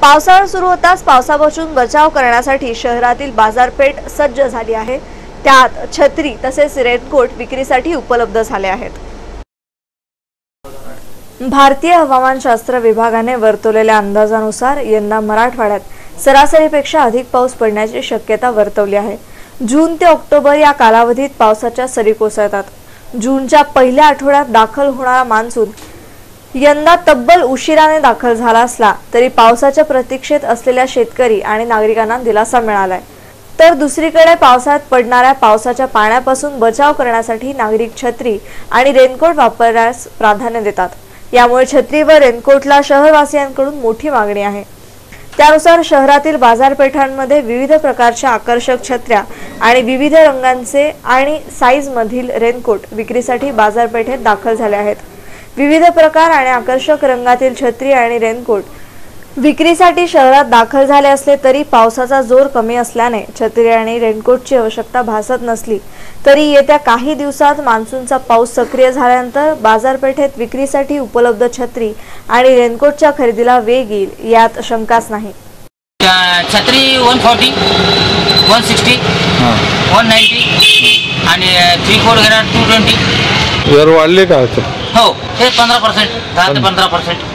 पावसाळा सुरू होताच पावसापासून बचाव करण्यासाठी शहरातील बाजारपेठ सज्ज झाली आहे। त्यात छत्री तसेच रेनकोट विक्रीसाठी उपलब्ध झाले आहेत। भारतीय हवामानशास्त्र विभागाने वर्तवलेल्या अंदाजानुसार यंदा मराठवाड्यात सरासरीपेक्षा अधिक पाऊस पडण्याची शक्यता वर्तवली आहे। जून ते ऑक्टोबर या कालावधीत पावसाच्या सरी कोसळतात। जूनच्या पहिल्या आठवड्यात दाखल होणारा मान्सून यंदा तब्बल उशिराने दाखल झाला असला तरी पावसाच्या प्रतीक्षेत असलेल्या शेतकरी आणि नागरिकांना दिलासा मिळालाय। तर दुसरीकडे पावसाळ्यात पडणाऱ्या पावसाच्या पाण्यापासून बचाव करण्यासाठी नागरिक छत्री आणि रेनकोट वापरण्यास प्राधान्य देतात। यामुळे छत्री व रेनकोटला शहरवासियांकडून मोठी मागणी आहे। त्यानुसार शहरातील बाजारपेठांमध्ये विविध प्रकारच्या आकर्षक छत्र्या आणि विविध रंगांचे आणि साईज मधील रेनकोट विक्रीसाठी बाजारपेठेत दाखल झाले आहेत। विविध प्रकार आणि आकर्षक रंगातील छत्री आणि रेनकोट विक्रीसाठी शहरात दाखल झाले असले तरी पावसाचा जोर कमी असल्याने छत्री आणि रेनकोटची आवश्यकता भासत नसली तरी येत्या काही दिवसात मान्सूनचा पाऊस सक्रिय झाल्यानंतर बाजारपेठेत विक्रीसाठी उपलब्ध छत्री आणि रेनकोटच्या खरेदीला वेग येईल यात शंकाच नाही। छत्री 140, 160, 190 आणि 3/4 घेणार 220। दर वाढले का? हो, हे 15%, 10 ते 15%।